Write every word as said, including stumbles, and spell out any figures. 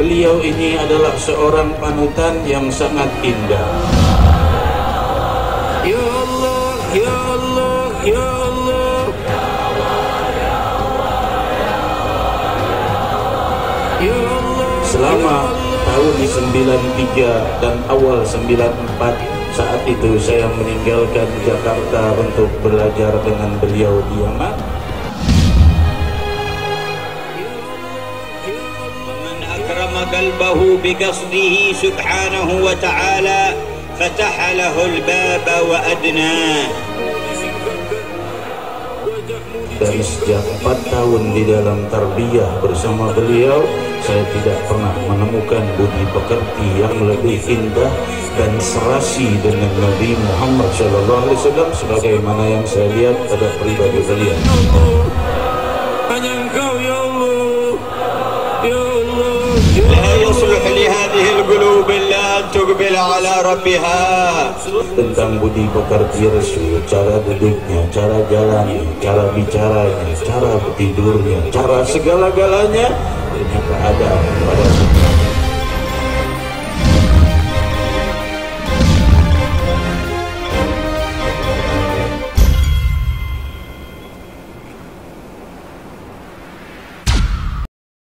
beliau ini adalah seorang panutan yang sangat indah. Ya Allah, ya Allah, ya Allah, ya Allah. Selama tahun sembilan tiga dan awal sembilan empat, saat itu saya meninggalkan Jakarta untuk belajar dengan beliau di Yaman. Man akrama qalbahu biqasdihi subhanahu wa ta'ala fataha lahu al-baba wa adna. Dari sejak empat tahun di dalam tarbiyah bersama beliau, saya tidak pernah menemukan budi pekerti yang lebih indah dan serasi dengan Nabi Muhammad shallallahu alaihi wasallam sebagaimana yang saya lihat pada pribadi beliau. Hanya Engkau ya Allah, ya Allah. La yasluh li hadhihi al-qulub illa an tuqbil ala rabbiha. Tentang budi pekerti Rasul, cara duduknya, cara jalannya, cara bicaranya, cara tidurnya, cara segala-galanya ternyata ada pada